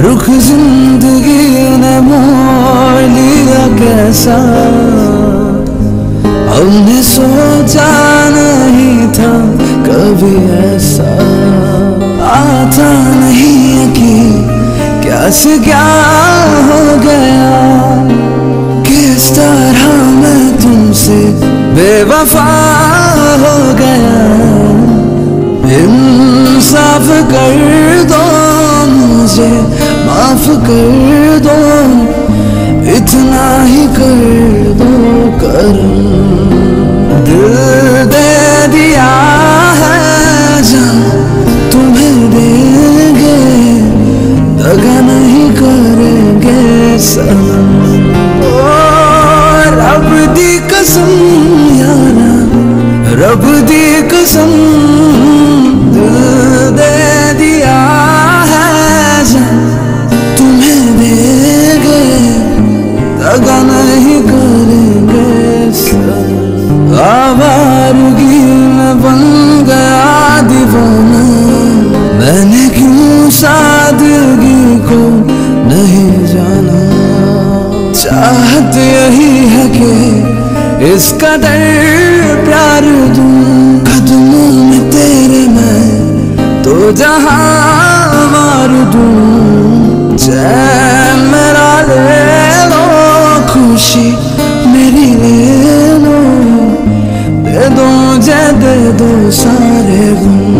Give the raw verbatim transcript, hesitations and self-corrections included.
रुख जिंदगी ने मोड़ लिया कैसा, हमने सोचा नहीं था कभी ऐसा। आता नहीं यकीन कैसे क्या हो गया, किस तरह मैं तुमसे बेवफा हो गया। इंसाफ कर दो मुझे, माफ कर दो, इतना ही कर दो करम। दिल दे दिया है जान तुम्हें देंगे, दगा नहीं करेंगे सनम। ओ रब दी कसम यारा, रब दी कसम, दिल दे दिया है जान तुम्हें देंगे, दगा नहीं करेंगे सनम। आवारगी में बन गया दीवाना, मैंने क्यों सादगी को नहीं जाना। चाहत यही है कि इस कदर प्यार दूं, कदमों में तेरे मैं तो जहां मार दूं। चैन मेरा ले लो, खुशी मेरी ले लो, दे दो जे दे दो सारे गुण।